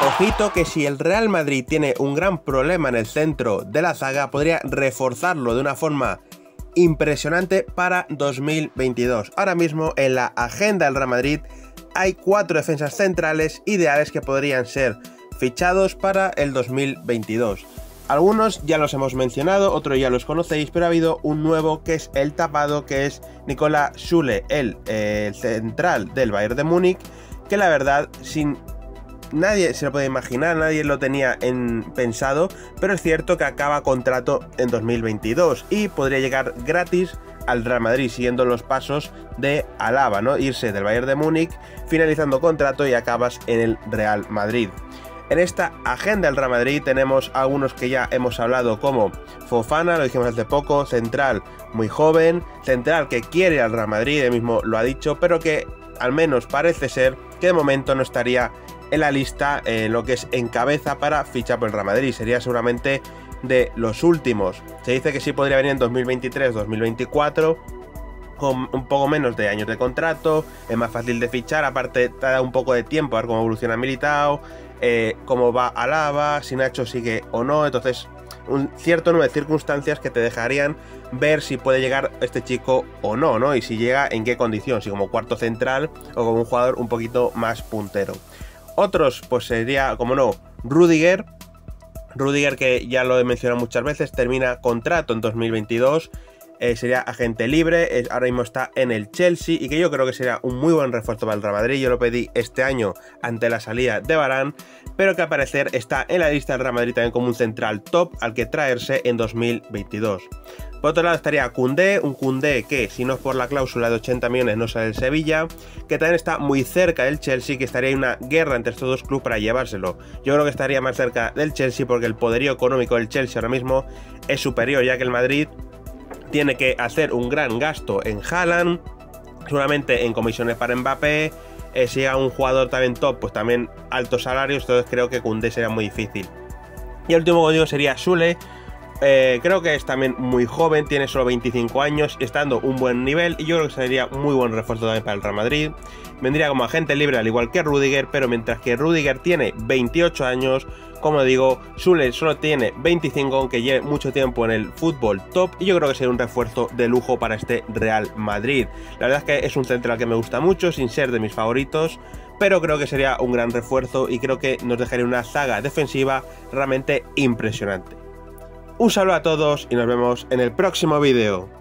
Ojito que si el Real Madrid tiene un gran problema en el centro de la zaga, podría reforzarlo de una forma impresionante para 2022. Ahora mismo en la agenda del Real Madrid hay 4 defensas centrales ideales que podrían ser fichados para el 2022. Algunos ya los hemos mencionado, otros ya los conocéis, pero ha habido un nuevo que es el tapado, que es Niklas Süle, el central del Bayern de Múnich, que la verdad nadie se lo puede imaginar, nadie lo tenía pensado, pero es cierto que acaba contrato en 2022 y podría llegar gratis al Real Madrid, siguiendo los pasos de Alaba, ¿no? Irse del Bayern de Múnich, finalizando contrato y acabas en el Real Madrid. En esta agenda del Real Madrid tenemos algunos que ya hemos hablado, como Fofana, lo dijimos hace poco, central muy joven, central que quiere al Real Madrid, él mismo lo ha dicho, pero que al menos parece ser que de momento no estaría en la lista, lo que es en cabeza para fichar por el Real Madrid. Sería seguramente de los últimos. Se dice que sí podría venir en 2023-2024, con un poco menos de años de contrato, es más fácil de fichar, aparte te da un poco de tiempo a ver cómo evoluciona Militao, cómo va Alaba, si Nacho sigue o no. Entonces un cierto número de circunstancias que te dejarían ver si puede llegar este chico o no, ¿no? Y si llega en qué condición, si como cuarto central o como un jugador un poquito más puntero. Otros, pues sería, como no, Rüdiger, que ya lo he mencionado muchas veces, termina contrato en 2022, sería agente libre, ahora mismo está en el Chelsea y que yo creo que sería un muy buen refuerzo para el Real Madrid. Yo lo pedí este año ante la salida de Varane, pero que al parecer está en la lista del Real Madrid también como un central top al que traerse en 2022. Por otro lado estaría Koundé, un Koundé que, si no es por la cláusula de 80 millones, no sale del Sevilla, que también está muy cerca del Chelsea, que estaría en una guerra entre estos dos clubes para llevárselo. Yo creo que estaría más cerca del Chelsea porque el poderío económico del Chelsea ahora mismo es superior, ya que el Madrid tiene que hacer un gran gasto en Haaland, seguramente en comisiones para Mbappé, si llega un jugador también top, pues también altos salarios, entonces creo que Koundé sería muy difícil. Y el último que digo sería Süle. Creo que es también muy joven, tiene solo 25 años y está dando un buen nivel, y yo creo que sería muy buen refuerzo también para el Real Madrid. Vendría como agente libre al igual que Rüdiger, pero mientras que Rüdiger tiene 28 años, como digo, Süle solo tiene 25, aunque lleve mucho tiempo en el fútbol top, y yo creo que sería un refuerzo de lujo para este Real Madrid. La verdad es que es un central que me gusta mucho, sin ser de mis favoritos, pero creo que sería un gran refuerzo y creo que nos dejaría una zaga defensiva realmente impresionante. Un saludo a todos y nos vemos en el próximo vídeo.